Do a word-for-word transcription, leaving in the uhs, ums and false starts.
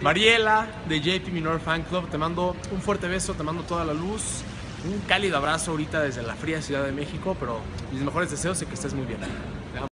Mariela de J P Minor Fan Club, te mando un fuerte beso, te mando toda la luz, un cálido abrazo ahorita desde la fría Ciudad de México, pero mis mejores deseos y que estés muy bien.